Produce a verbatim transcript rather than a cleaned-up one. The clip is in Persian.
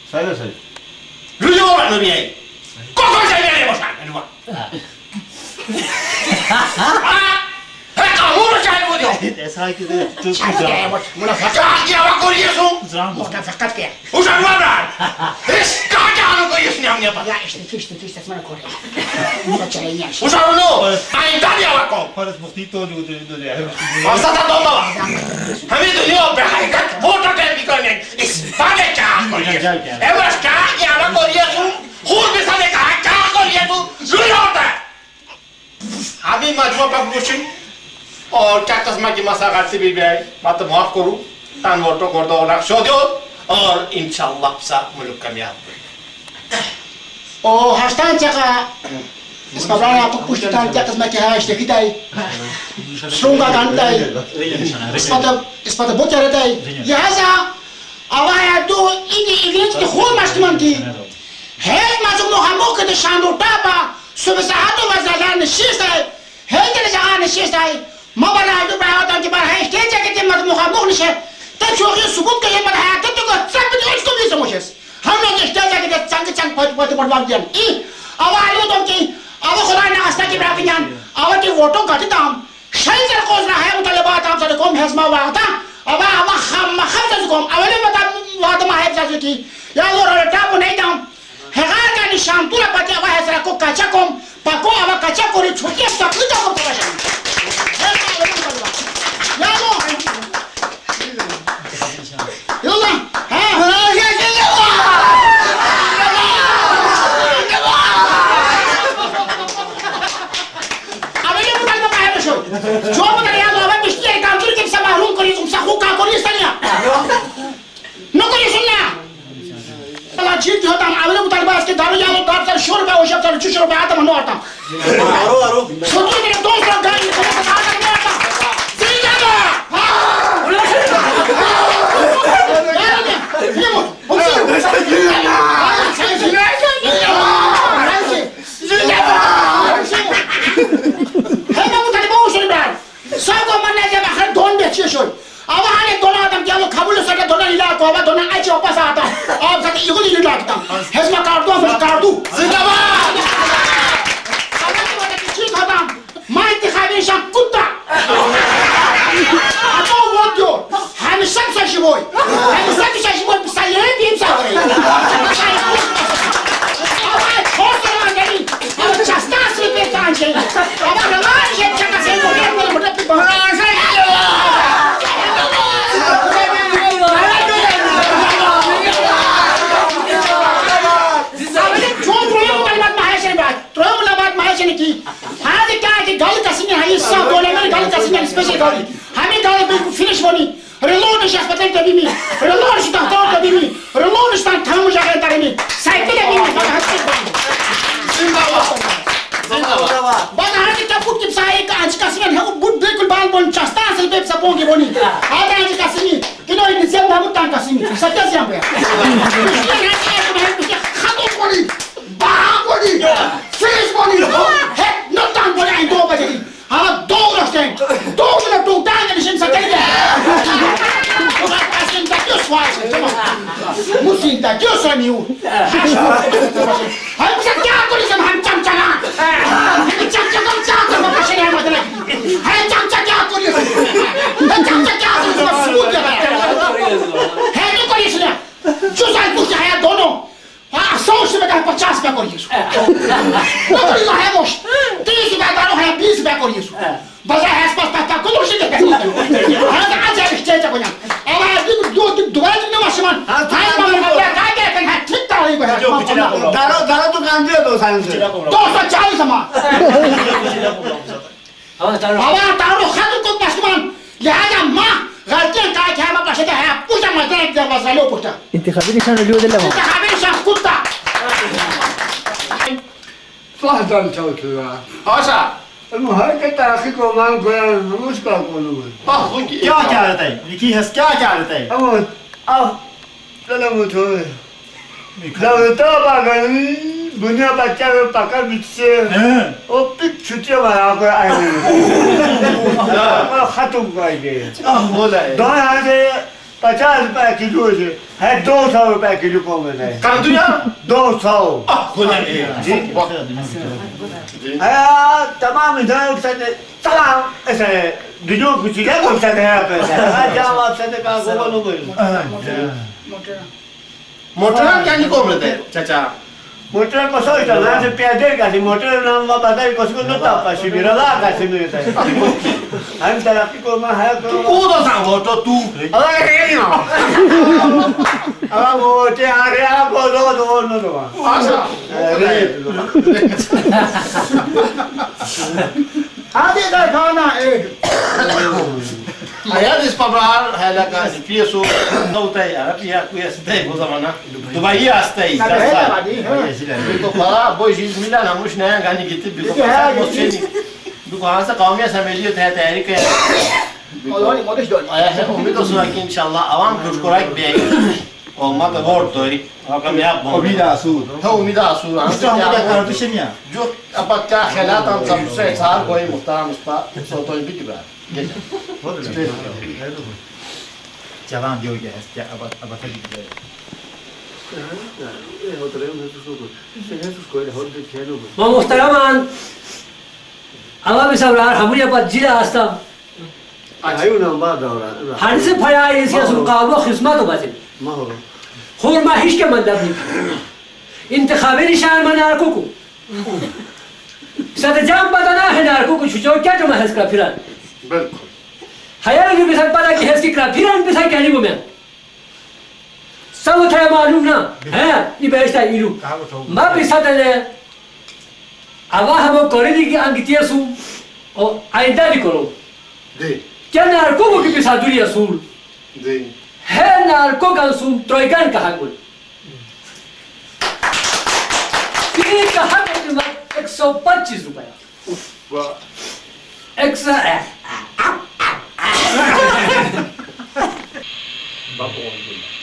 سایه سایه روی آورد رو بیایی ککو زمینه باشن انوان هی قامون رو چهی بودی اسای که ده تو چهی باش مولا فقط گیا و کوریسو مختم فقط گیا اوشن وابرد اسکا جانو کوریس نیام نیام یا اشتی کشتی کشتی اسمان کوری بچه نیاش اوشن اونو این دنیا وکم حالت مختی تو دو دو دو واسه تا دو بابا همین دنیا به حقیقت فوتو تیپی کنید اسپانه چه کوریس امروز چه گیا و کوریسو خود بسانه که چه کوریسو روی آورده همین مجموع پاک بوشین और क्या कस्म की मसागत से भी भाई बात माफ करूँ तान वोटो कर दो लाख शो दो और इंशाल्लाह सा मुल्क कामयाब ओ हस्तान चका इसका बड़ा आप कुछ तान क्या कस्म की है इश्ते की ताई श्रृंगा गांड ताई इस पता इस पता बहुत चलता है लिहाजा आवाज़ दो इन्हीं इवेंट के खूब मस्तिमान की है मालूम लो हमों के शानदार टापा सुबह से हाथों में ज़्यादा नशीस है है तेरे जहाँ नशीस है मबला जो बाहर तक बाहर है स्टेज के ते मत मुखामुख निशे तब शोखी सुबह के ये मत है तो तो सब तो इसको भी समझेस हम लोग स्टेज के ते चंग चंग पट पट पट बाग दिया ई आवाज़ तो कि आवाज़ खुदा ने आस्था की बराबर जान आवाज़ की वोटों का दाम शैल कर कोस रहा है मुतालिबात आप सारे कौम हेज़मा वाता आवाज़ आवाज़ खम खम से कौम अवले बता वादा माहिब जाते की या वो रटा वो नहीं दाम हेगार का निशान तुला पते आवाज़ है सरा को कच्चा कौम पाको आवाज़ कच्चा कोरी छोटी तकलीफ तो कौम तो बचा يلا يلا ها عمليه مكالمه معايا شو شو بدنا يا الله بدي اشتري كاونتر كيف سماهم كوريس مسخو كاكوريس ثانيه نقول يسمع والله جيت هذا عمليه مطالبات كده دارو يا دار سر شرب او شرب سر شرب هذا من نوعه ارو ارو شو تيجي دوس رجال انتخابي نشان اليود اللي هو انتخابي نشان كوتا فهدان توتوا آشا المهم که ترقی کنم کنم روش کار کنم क्या क्या रहता है लिखी है क्या क्या रहता है اما آه دلم تو لوتا باگانی دنیا بچه رو پکر بیچه او پیک چوتی مارا کو آیه خاتم کوی बोला है دو هزار पचास रुपए किलो से है दो सौ रुपए किलो को मिल रहा है काम दुनिया दो सौ खुला जी है तमाम इधर से तमाम ऐसे दुनिया कुछ क्या कर सकते हैं आप जहाँ आप से का गोबर नो बोल मोटर क्या नहीं को मिलते चाचा मोटर को सोच रहा है पैदे का सी मोटर नाम में पता है कुछ को न तापा सी मेरा ला का सी मेरे से हम तरह की को मैं है तू को तो सांग वो तो तू अरे नहीं हो अब वो ते आ रे आप को दो दो न दो आशा अरे आधे का खाना एक आया दिस पब्रार है लगा पिए सो नौता है पिया कोई ऐसे है वो ज़माना दुबई आस्ता है तो बड़ा बोझ मिला ना मुझ नया गाने की थी बिल्कुल मुझे दुकान से काम में समझिए थे तैयारी के और मोदेश दो आया है उम्मीद तो सुना कि इंशाल्लाह आवाम कुछ कोराक बेग और मत वोट तो री और कम यार उम्मीद आसूर तो उम्मीद आसूर हम तो हम क्या कर दूसरे नहीं जो अब क्या ख्यालात हम सबसे सार कोई मुख्तार मुस्ता सो तो भी किबा जवान जो है क्या अब अब तक दिख ما محترمان اما بسرعه همون با جیل هستم आयु ना बाद और هر से फया ऐसे सुकाबो खिदमत बाजिल ما هو خور ما هیچ که مطلب نیست انتخابی نشان من ارکو کو سات جام بدنا ہے ارکو کو چوچو کیا جو محض کا پھران बिल्कुल حیال جو بسات پتا کہ ہے کہ پھران بسا کیا نہیں میں सब थे मालूम ना है ये बेचता इलू मैं बिसात है अब हम करे दी कि अंकितिया सु और आइंदा भी करो दे क्या नारको को की बिसा दुनिया सूल दे है नारको का सु ट्रोइगन कहा कोई ये कहा कि मैं एक सौ पच्चीस रुपया वाह एक सौ बाप